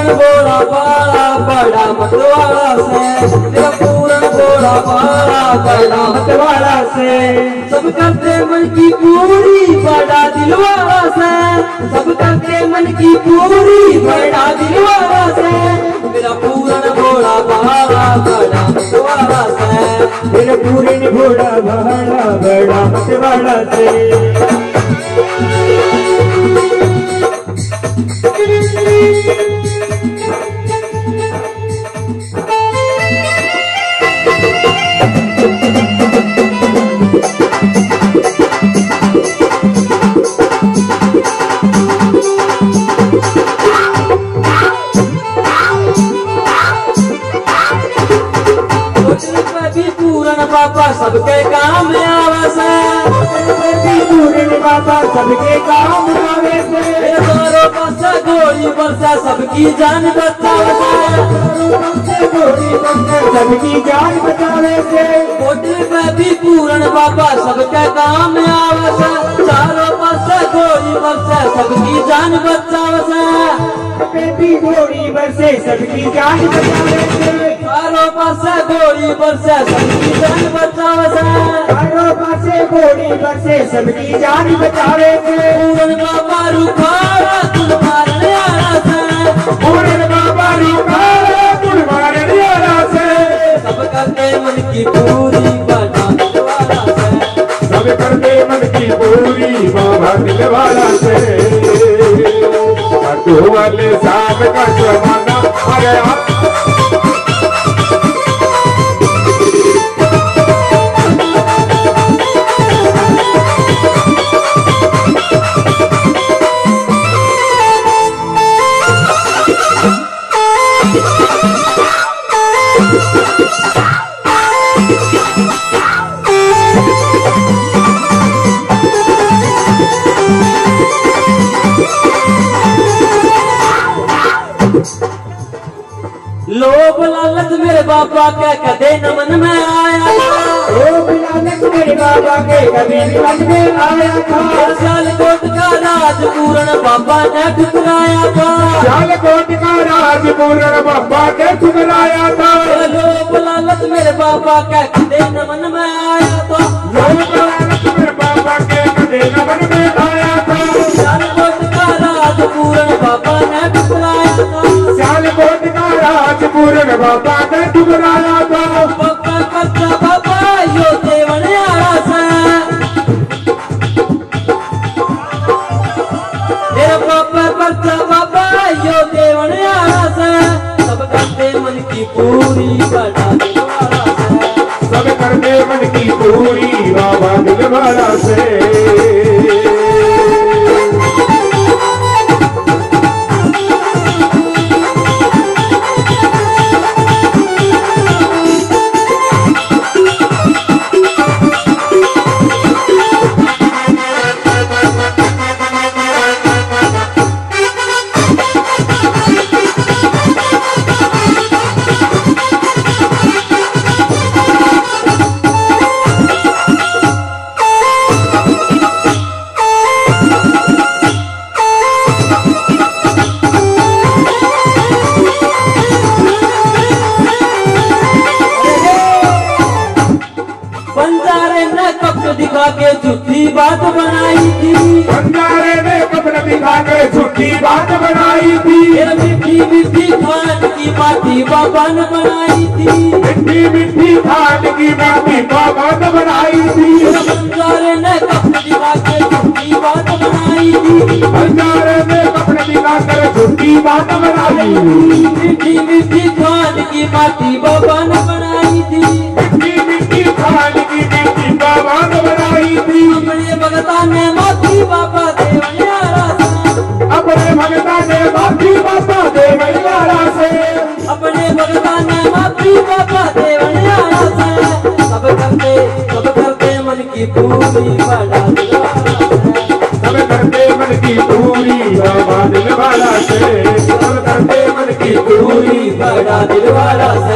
पूरन भोला भाला बड़ा मतवाला से, तेरा पूरन भोला भाला बड़ा मतवाला से। सब करते मन की पूरी बड़ा दिलवाला से, सब करते मन की पूरी बड़ा दिलवाला से। मेरा पूरन भोला भाला बड़ा मतवाला से, तेरा पूरन भोला भाला बड़ा मतवाला से। बाबा सबके काम आवे से, पूरन बाबा सबके काम आवे से। चारों पासे गोली बरसा सबकी जान बचावे से, गोली बरसा सबकी जान बचावे से। होटल पे भी पूरन बाबा सबके काम आवे से, चारों पासे गोली बरसा सबकी जान बचावे से। बेटी गोली बरसे सबकी जान बचावे से, चारों पासे गोली बरसा सबकी जान बचावे से, चारों पासे गोली बरसे सबकी जान बचावे से। पूरन बाबा रुखारा तुल मारने आया से, पूरन बाबा रुखारा तुल मारने आया से। सब करते मन की पूरी बड़ा दिलवाला से, सब करते मन की पूरी बाबा दिलवाला से। कद्दू वाले साहब का जमाना आ गया। लोभ लालच मेरे बाबा के कदे न मन में आया था, लोभ लालच मेरे बाबा के कभी मन में आया था। सियालकोट का राज पूरन बाबा ने ठुकराया था, सियालकोट का राज पूरन बाबा ने ठुकराया था। लोभ लालच मेरे बाबा के कदे न मन में आया था, लोभ लालच मेरे बाबा के कदे न मन में आया था। सियालकोट का राज पूरन बाबा ने ठुकराया था, सियालकोट का राज पूरन बाबा ने ठुकराया था। बाबा करता बाबा यो देवन आया से, तेरा बाबा करता बाबा यो देवन आया से। सब करते मन की पूरी बड़ा दिलवाला से, सब करते मन की पूरी बाबा दिलवाला से। दिखा के झूठी बात बनाई थी, बंजारे ने कपड़ा दिखा के झूठी बात बनाई थी। मीठी मीठी खान की बाती बाबा ने बनाई थी, मिट्टी मिट्टी खान की बाती बाबा ने बनाई थी। बंजारे ने कपड़ा दिखा के झूठी बात बनाई थी, बंजारे ने कपड़ा दिखा कर झूठी बात बनाई। मीठी मीठी खान की बाती बाबा ने बनाई थी, मिट्टी मिट्टी खान की बाती बाबा ने बनाई थी। अपने भगता ने माफी बाबा देवयारा से, अपने भगता ने माफी बाबा देवयारा से, अपने भगता ने माफी बाबा देवयारा से। सब करते मन की पूरी बड़ा दिलवाला से, सब करते मन की पूरी बाबा दिलवाला से। सब करते मन की पूरी बड़ा दिलवाला से।